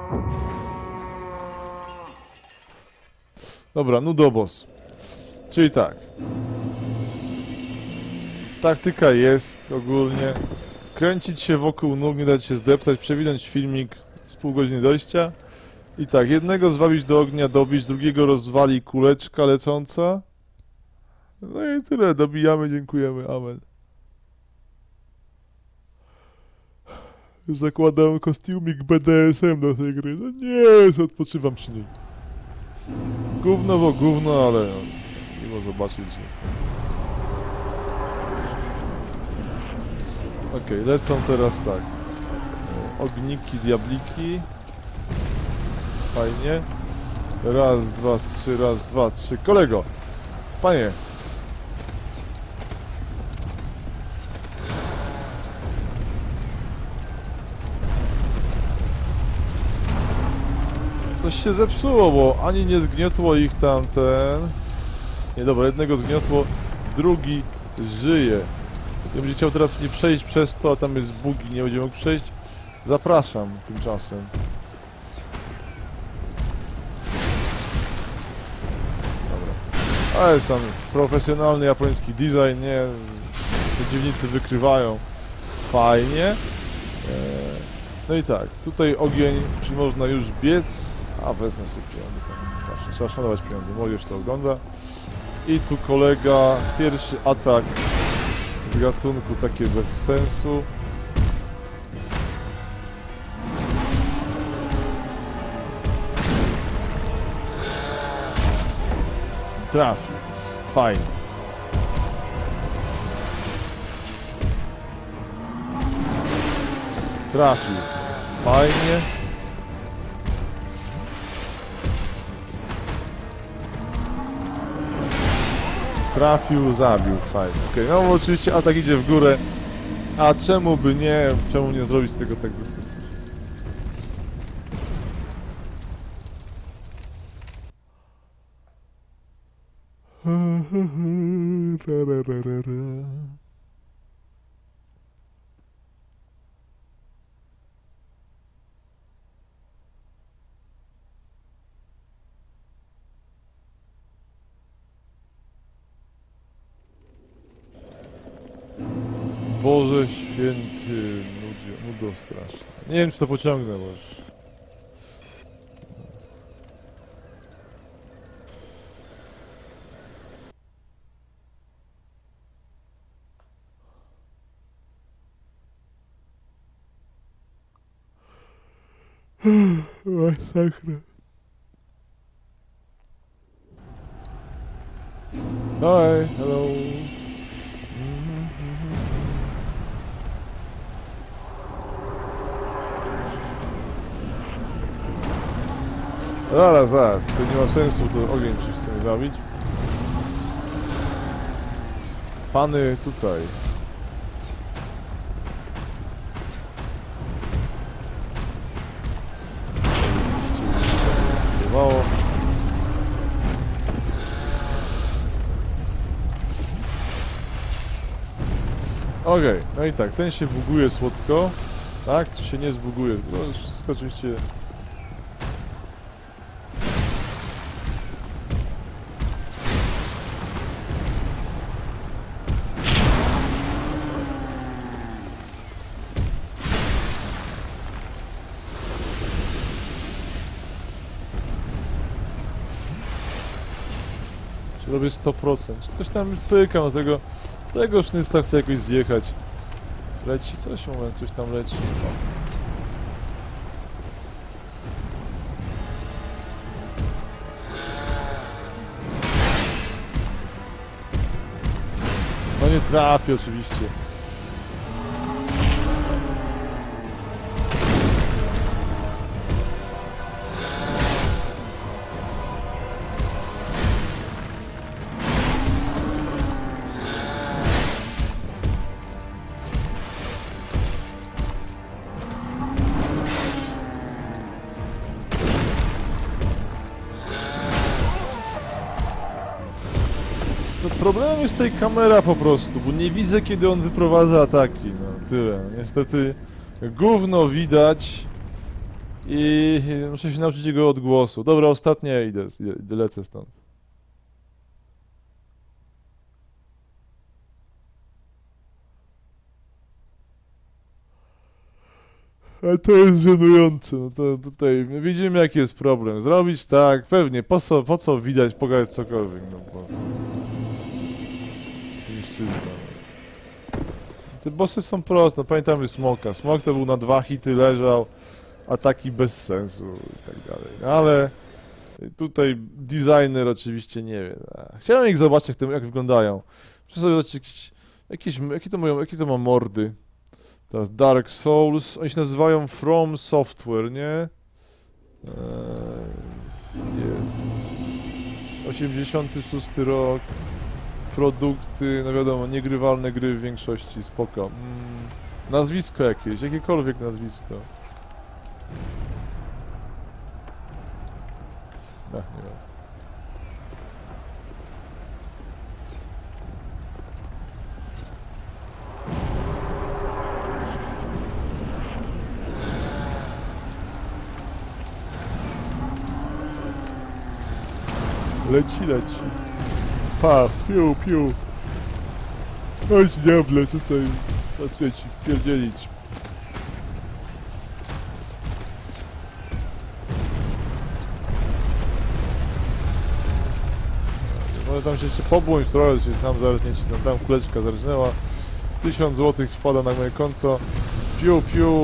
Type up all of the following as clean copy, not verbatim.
Dobra, nudobos. Czyli tak. Taktyka jest ogólnie. Kręcić się wokół nóg, nie dać się zdeptać, przewinąć filmik z pół godziny dojścia. I tak, jednego zwabić do ognia, dobić, drugiego rozwali kuleczka lecąca. No i tyle, dobijamy, dziękujemy, amen. Zakładam kostiumik BDSM do tej gry. No nie, odpoczywam przy niej. Gówno bo gówno, ale no, miło zobaczyć. Okej, lecą teraz tak. Ogniki, diabliki. Fajnie. Raz, dwa, trzy, raz, dwa, trzy. Kolego! Panie! Coś się zepsuło, bo ani nie zgniotło ich tamten. Nie, dobra, jednego zgniotło, drugi żyje. Ja będzie chciał teraz mnie przejść przez to, a tam jest bugi, nie będzie mógł przejść. Zapraszam tymczasem. Dobra. A jest tam profesjonalny japoński design, nie? Przeciwnicy wykrywają. Fajnie. No i tak, tutaj ogień, czyli można już biec. A wezmę sobie pieniądze. Zawsze trzeba szanować pieniądze, młodzież to ogląda. I tu kolega, pierwszy atak z gatunku takie bez sensu. Trafił. Fajnie. Trafił. Fajnie. Trafił, zabił, fajnie. Okej, no bo oczywiście atak idzie w górę. A czemu by nie? Czemu nie zrobić tego tak bez sensu? Boże święty, nudo straszne. Nie wiem, czy to pociągnę, bo już... Masakra. Hi, hello. Zaraz, to nie ma sensu, to ogień przecież chcemy zabić. Pany tutaj. Okej, no i tak, ten się buguje słodko. Tak? Czy się nie zbuguje? No wszystko oczywiście... Robię 100%. Coś tam pyka, no tego sznysta chce jakoś zjechać. Leci coś, moment, coś tam leci. No nie trafi oczywiście. Problemem jest tutaj kamera po prostu, bo nie widzę, kiedy on wyprowadza ataki, no tyle. Niestety gówno widać, I muszę się nauczyć jego odgłosu. Dobra, ostatnie, idę, lecę stąd. A to jest żenujące, no to tutaj widzimy jaki jest problem. Zrobić tak, pewnie, po co widać, pokazać cokolwiek, no bo... Mężczyzna. Te bossy są proste, no pamiętamy Smoka. Smok to był na 2 hity, leżał, ataki bez sensu i tak dalej. No ale tutaj designer oczywiście nie wie. Chciałem ich zobaczyć jak wyglądają. Muszę sobie zobaczyć jakie to ma mordy. Teraz Dark Souls, oni się nazywają From Software, nie? Jest 86 rok. Produkty, no wiadomo, niegrywalne gry w większości, spoko. Nazwisko jakiekolwiek nazwisko. Ach, nie wiem. Leci. Pa, piu. Chodź diable tutaj. Patrzę ci wpierdzielić. Może tam się jeszcze pobłądź trochę, się sam zaraz nie ci tam kuleczka zarżnęła. 1000 zł wpada na moje konto. Piu.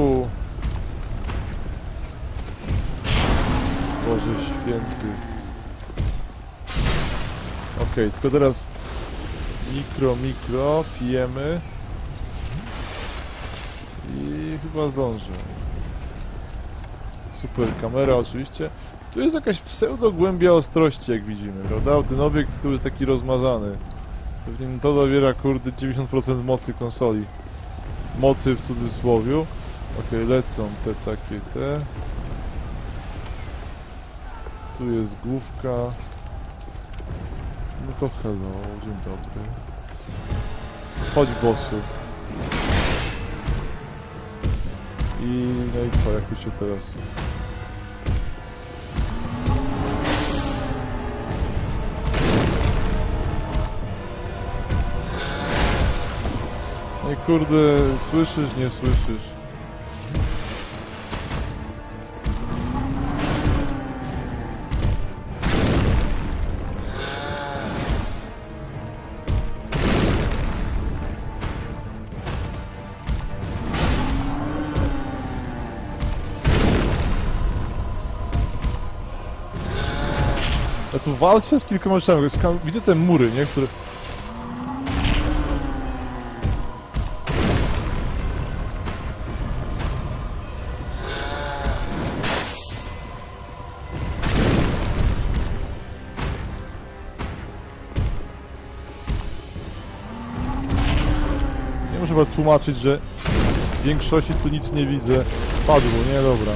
Boże święty. Okej, tylko teraz mikro, pijemy i chyba zdążę. Super kamera oczywiście. Tu jest jakaś pseudo głębia ostrości, jak widzimy, prawda? Ten obiekt z tyłu jest taki rozmazany. Pewnie to zawiera, kurde, 90% mocy konsoli. Mocy w cudzysłowiu. Okej, lecą te. Tu jest główka. No to hello, dzień dobry. Chodź bossu. No i co, jak tu się teraz... No i kurde, słyszysz, nie słyszysz? Ja tu walczę z kilkoma rzeczami. Widzę te mury, nie? Które... Nie muszę chyba tłumaczyć, że w większości tu nic nie widzę. Padło, nie? Dobra.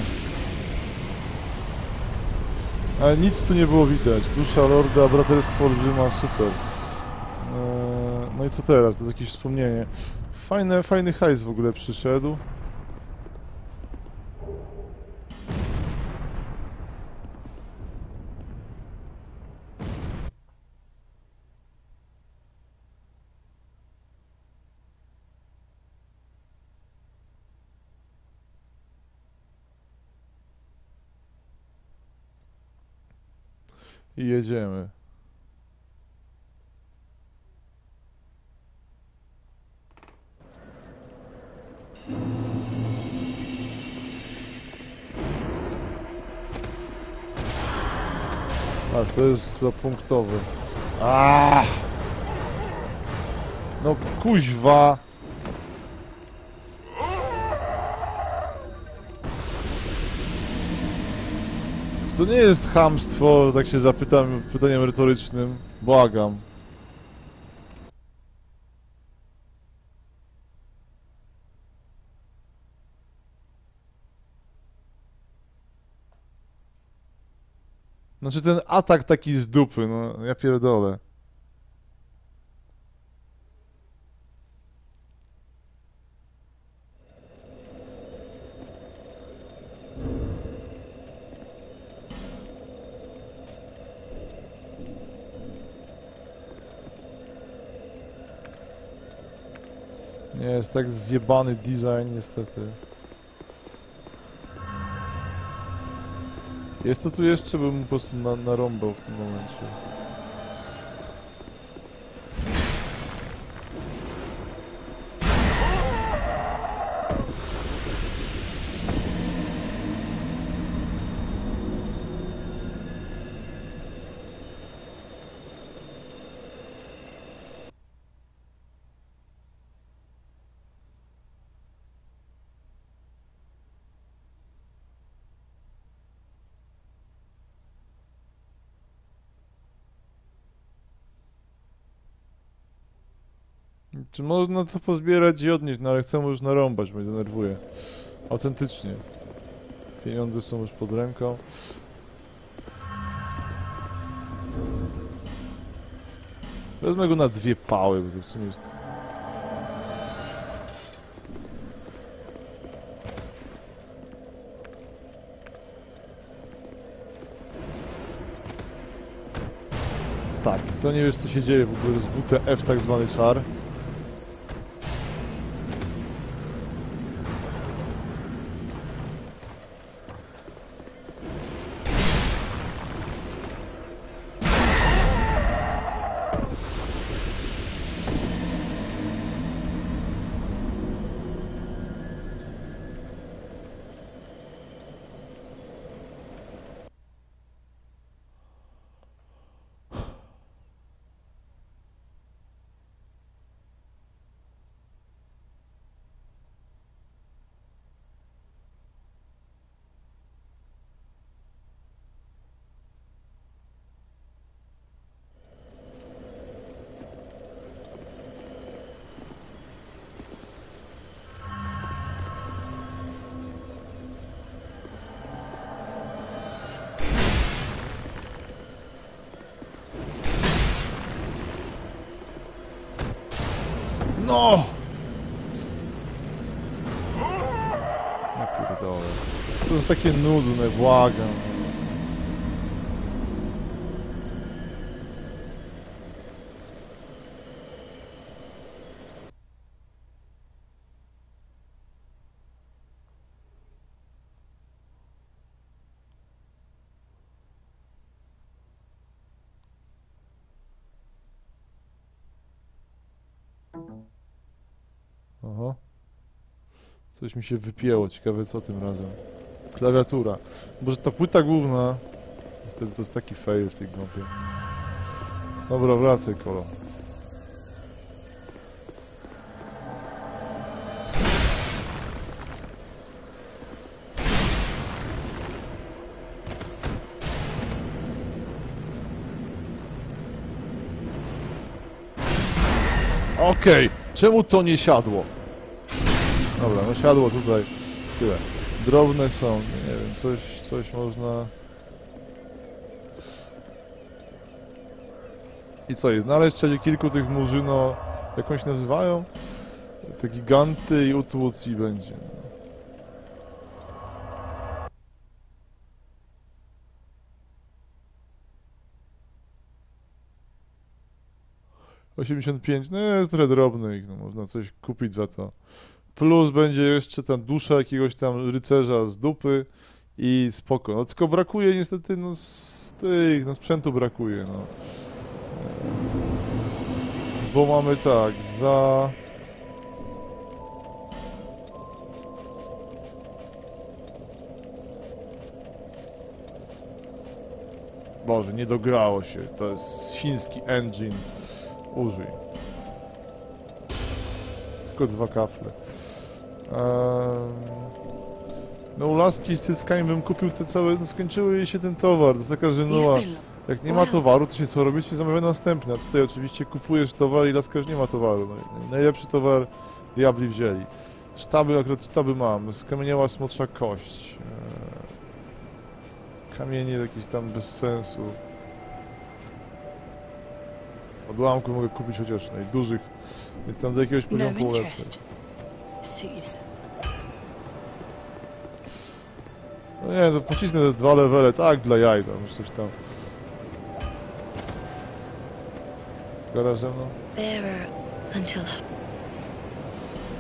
Ale nic tu nie było widać. Dusza Lorda, braterstwo olbrzyma, super. No i co teraz? To jest jakieś wspomnienie. Fajny hajs w ogóle przyszedł. I jedziemy. Aż to jest chyba punktowy. No kuźwa! To nie jest chamstwo, tak się zapytam pytaniem retorycznym. Błagam. Znaczy ten atak taki z dupy, no ja pierdolę. Nie, jest tak zjebany design niestety. Jest to tu jeszcze, bym po prostu narąbał w tym momencie. Czy można to pozbierać i odnieść? No ale chcę już narąbać, mnie denerwuje. Autentycznie. Pieniądze są już pod ręką. Wezmę go na 2 pały, bo to w sumie jest... Tak, to nie wiesz co się dzieje w ogóle, to jest WTF tak zwany czar. No! Ja pierdolę. To jest takie nudne, błagam. Oho. Coś mi się wypięło, ciekawe co tym razem. Klawiatura. Może ta płyta główna... Niestety to jest taki fail w tej gąbie. Dobra, wracaj, kolo. Okej, czemu to nie siadło? Dobra, no siadło tutaj. Tyle. Drobne są, nie wiem, coś można... I co, jest znaleźć trzeba kilku tych murzyno... Jak oni się nazywają? Te giganty i utłuc i będzie. 85, no jest trochę drobny ich, no można coś kupić za to. Plus będzie jeszcze tam dusza jakiegoś tam rycerza z dupy i spoko. No tylko brakuje niestety, no no sprzętu brakuje, no. Bo mamy tak, za... Boże, nie dograło się, to jest chiński engine. Użyj. Tylko 2 kafle. No u laski z cyckami bym kupił te całe... No, skończyły jej się ten towar, to jest taka żenuła. Jak nie ma towaru, to się co robisz? Się zamawia następne. A tutaj oczywiście kupujesz towar i laska już nie ma towaru. No, najlepszy towar diabli wzięli. Sztaby, akurat sztaby mam. Skamieniała smotrza kość. Kamienie jakieś tam bez sensu. Odłamków mogę kupić chociaż dużych, więc tam do jakiegoś poziomu polepszyć. No nie, to pocisnę te 2 levele, tak, dla jaj, tam już coś tam. Gadasz ze mną?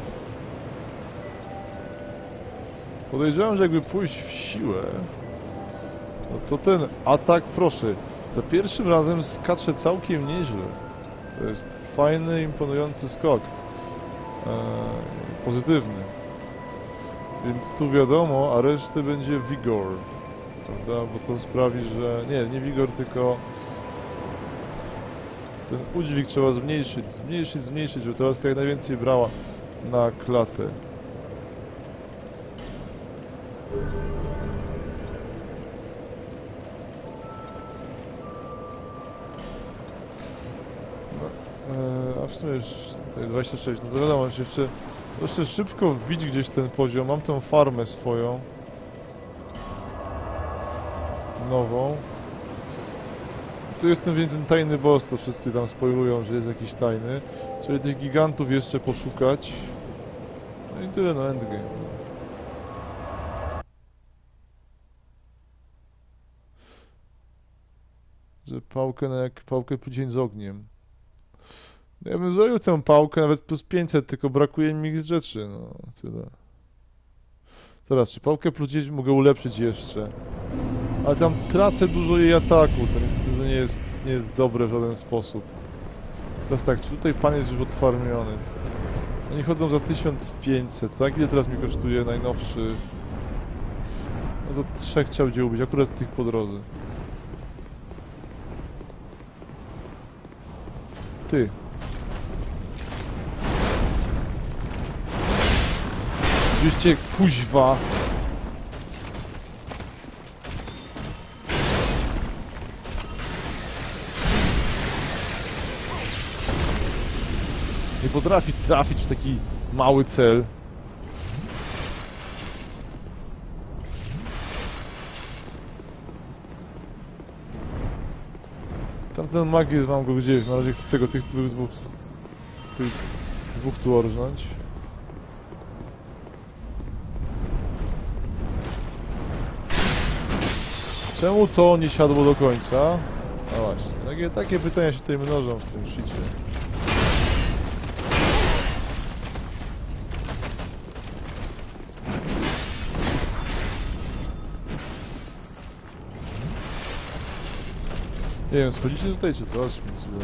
Podejrzewam, że jakby pójść w siłę, no to ten atak, proszę, za pierwszym razem skacze całkiem nieźle. To jest fajny, imponujący skok. Pozytywny. Więc tu wiadomo, a resztę będzie vigor. Prawda? Bo to sprawi, że... Nie vigor, tylko... Ten udźwig trzeba zmniejszyć, żeby ta laska jak najwięcej brała na klatę. A w sumie już tutaj 26, no to wiadomo, jeszcze szybko wbić gdzieś ten poziom. Mam tę farmę swoją. Nową. Tu jest ten tajny boss, to wszyscy tam spoilują, że jest jakiś tajny. Trzeba tych gigantów jeszcze poszukać. No i tyle, no endgame. Że pałkę jak pałkę pludzień z ogniem. Ja bym zajął tę pałkę nawet plus 500, tylko brakuje mi rzeczy, no tyle. Teraz, czy pałkę pludzień mogę ulepszyć jeszcze? Ale tam tracę dużo jej ataku, to niestety nie jest dobre w żaden sposób. Teraz tak, czy tutaj pan jest już odfarmiony? Oni chodzą za 1500, tak? Ile teraz mi kosztuje najnowszy? No to 3 chciał gdzie ubić, akurat tych po drodze. Ty. Oczywiście, kuźwa. Nie potrafi trafić w taki mały cel. Tamten magies mam go gdzieś, na razie chcę tych dwóch tu orżnąć. Czemu to nie siadło do końca? No właśnie, takie pytania się tutaj mnożą w tym shicie. Nie wiem, schodzicie tutaj czy coś?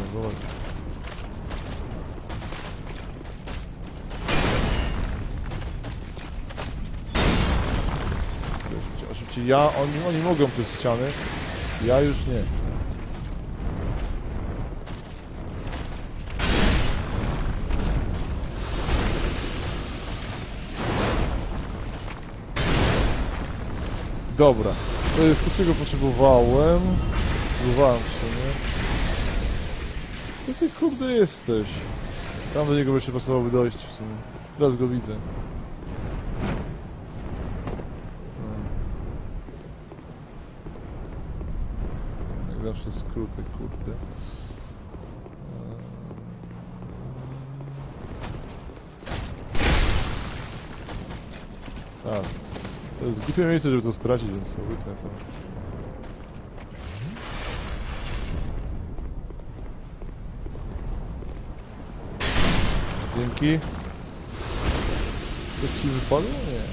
Oczywiście oni mogą przez ściany, ja już nie. Dobra, to jest to, czego potrzebowałem. Próbowałem w sumie. Gdzie ty kurde jesteś? Tam do niego jeszcze pasowałoby dojść w sumie. Teraz go widzę. Jak zawsze skróty, kurde. To jest głupie miejsce, żeby to stracić, więc sobie wytnę to. Dzięki. Coś ci wypadło? Nie.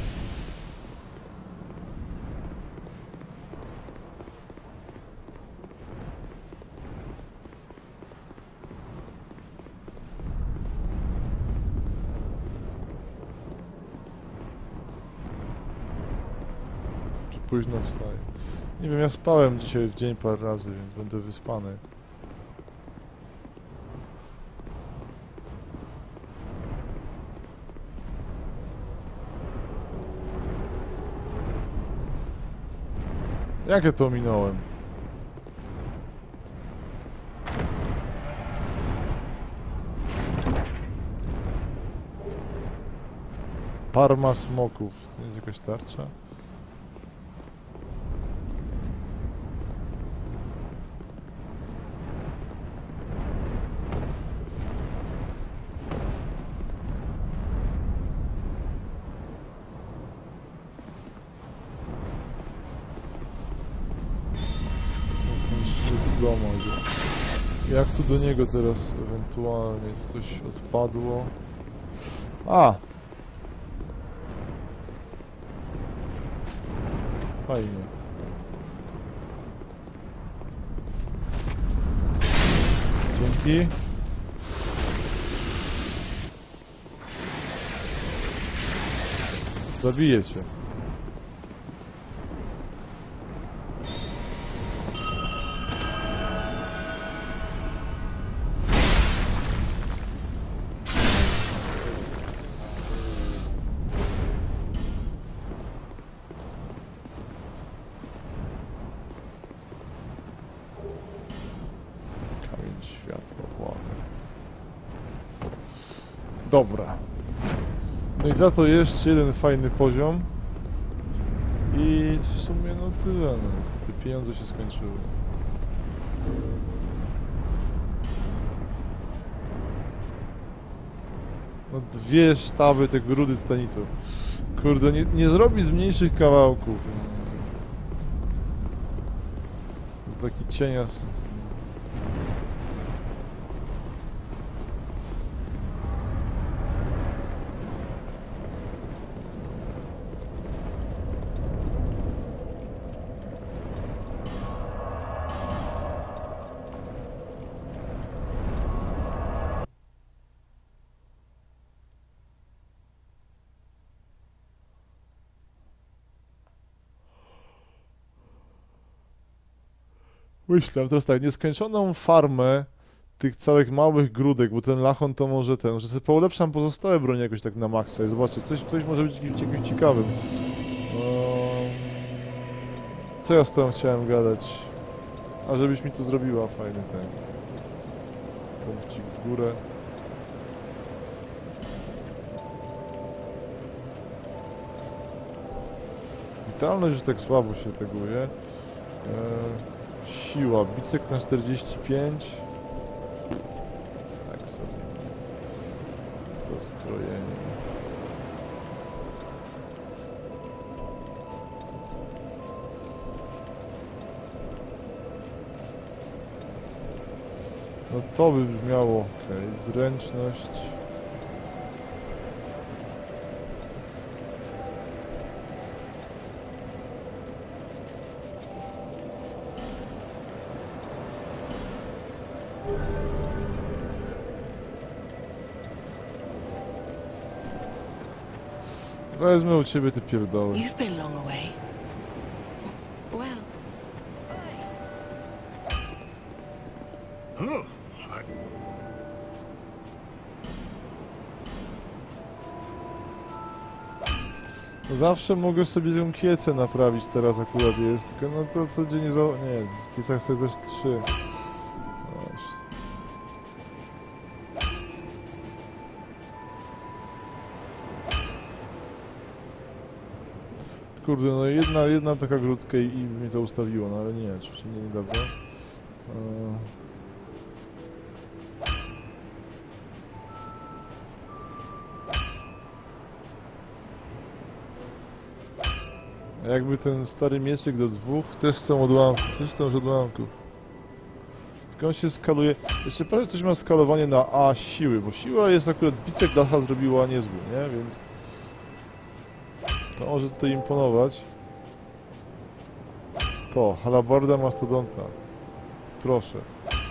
Czy późno wstaję? Nie wiem, ja spałem dzisiaj w dzień parę razy, więc będę wyspany. Jak ja to minąłem? Parma smoków. To nie jest jakaś tarcza? Jak tu do niego teraz ewentualnie coś odpadło? A! Fajnie. Dzięki. Zabiję cię. Kamień światła, błagam. Dobra. No i za to jeszcze jeden fajny poziom. I w sumie no tyle, no niestety pieniądze się skończyły. No 2 sztaby tego rudy tytanitu. Kurde, nie zrobi z mniejszych kawałków. Taki cienias. Myślę, teraz tak, nieskończoną farmę tych całych małych grudek, bo ten lachon to może ten, że sobie poulepszam pozostałe bronie jakoś tak na maksa i zobaczcie, coś może być jakimś ciekawym. Co ja z tą chciałem gadać? A żebyś mi tu zrobiła fajny ten punkcik w górę. Witalność już tak słabo się teguje. Siła, bicek na 45. Tak sobie. Dostrojenie. No to by brzmiało, okej, zręczność. Wezmę u ciebie te pierdoły. You've been long away. Well. No zawsze mogę sobie tę kiecę naprawić, teraz akurat jest, tylko no to gdzie nie za... nie, kieca chcę też 3. Właśnie. Kurde, no jedna taka grudka i mnie to ustawiło, no ale nie, oczywiście nie dadzą. Jakby ten stary mieczyk do 2 też chcą odłamków, Tylko on się skaluje. Jeszcze pewnie coś ma skalowanie na A siły, bo siła jest akurat bicek Lacha zrobiła niezły, nie? Więc to może tutaj imponować. To, halabarda mastodonta. Proszę.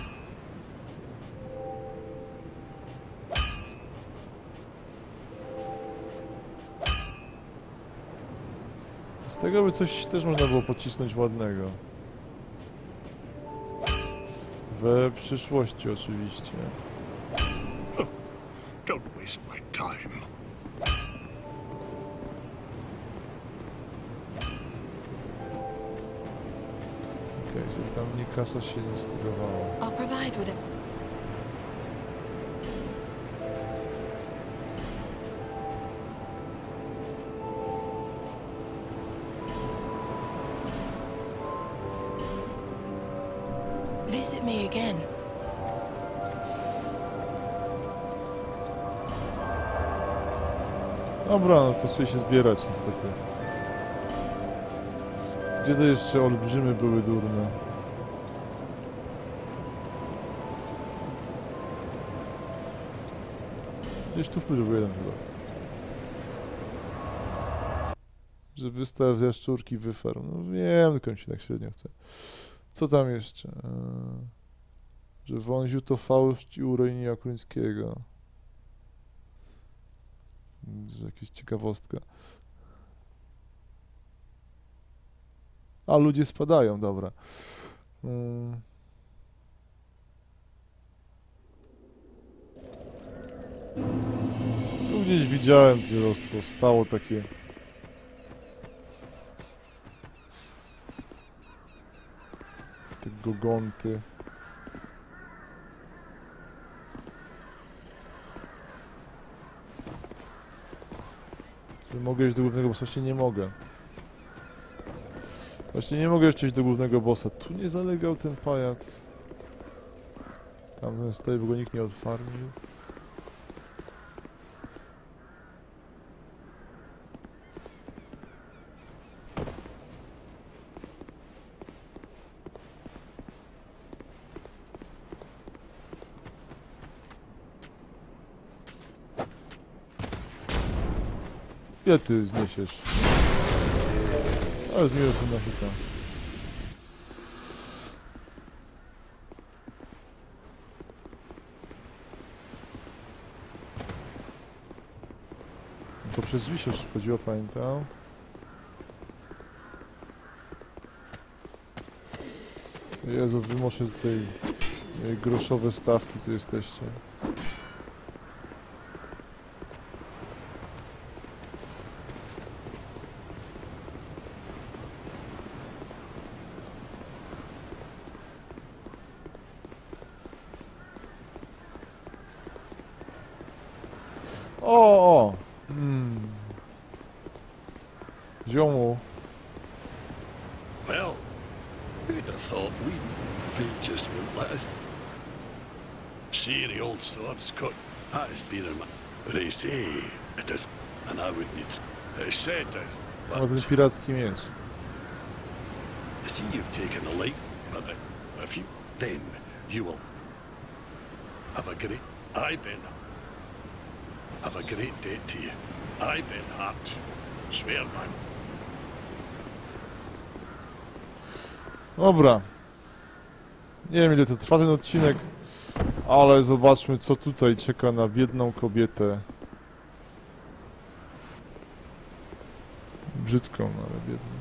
Z tego by coś też można było pocisnąć ładnego. We przyszłości oczywiście. Don't waste my time. Okej, żeby tam mnie kasa się nie stygowała. I'll provide with it. Visit me again. Dobra, no pasuje się zbierać niestety. Gdzie to jeszcze olbrzymy były durne? Gdzieś tu w był jeden chyba. Że wystaw jaszczurki wyfarł. No wiem, tylko mi się tak średnio chce. Co tam jeszcze? Że wąziu to fałsz i urojenia Kruńskiego. Że jakaś ciekawostka. A, ludzie spadają, dobra. Tu gdzieś widziałem dzielostwo, stało takie. Te gogonty. Czy mogę iść do głównego bossa? Właśnie nie mogę. Właśnie nie mogę jeszcze iść do głównego bossa. Tu nie zalegał ten pajac. Tamten stoi, bo go nikt nie odfarmił. Ile ty zniesiesz? Ale z minusem na hita. No to przez drzwi się chodziło, pamiętam. Jezu, wy może tutaj groszowe stawki tu jesteście. O! Ziomu. Well, who'd have thought fate just wouldn't let us. See, the old sword's cut. That has been in my... They say it is, and I would need... It's said it, Ma ten but... piracki miecz. I see you've taken a light, but if you... Then you will... Have a great... I've been... Have a great debt to you. I've been hurt. Swear, man. Dobra. Nie wiem, ile to trwa ten odcinek, ale zobaczmy, co tutaj czeka na biedną kobietę. Brzydką, ale biedną.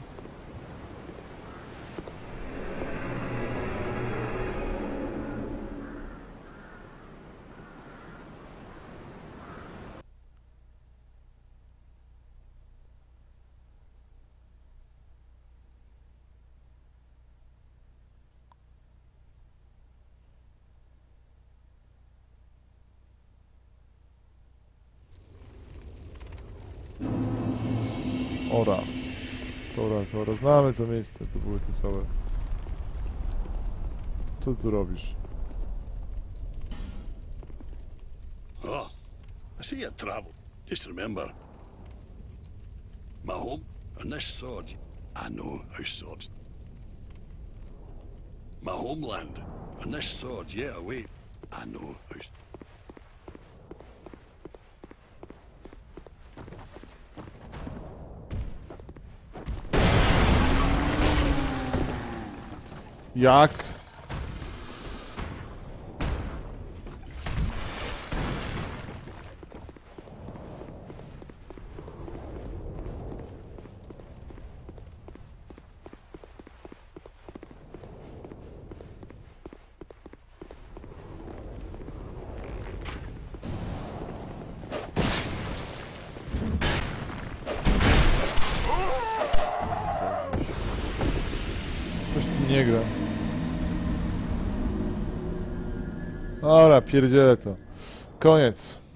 Ora. Tora. Znamy to miejsce, to były te całe... Co ty tu robisz? Oh, I see you travel. Just remember, my home and this sword. I know how swords. My homeland and this sword, yeah, away. I know how. Jak? Coś tu nie gra. Dobra, pierdzielę to. Koniec.